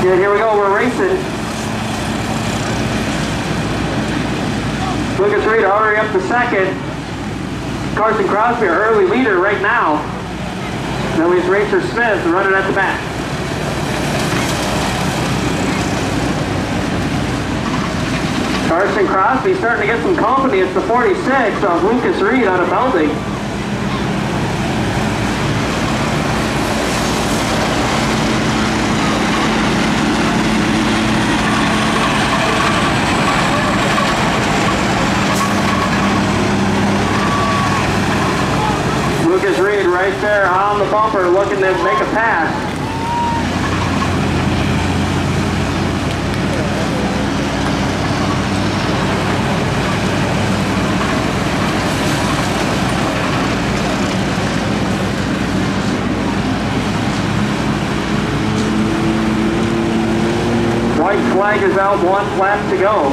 Good, here we go, we're racing. Lucas Reed already up to second. Carson Crosby, our early leader right now. Then we have Racer Smith running at the back. Carson Crosby starting to get some company. It's the 46 of Lucas Reed out of Belding. Lucas Reed right there on the bumper looking to make a pass. White flag is out, one lap to go.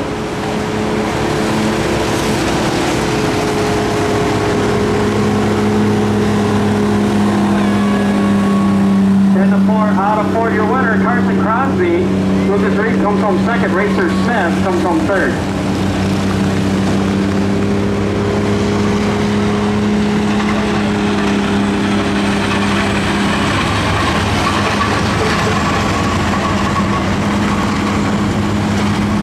Out of 4, your winner, Carson Crosby. Lucas Reed comes home second. Racer Smith comes home third.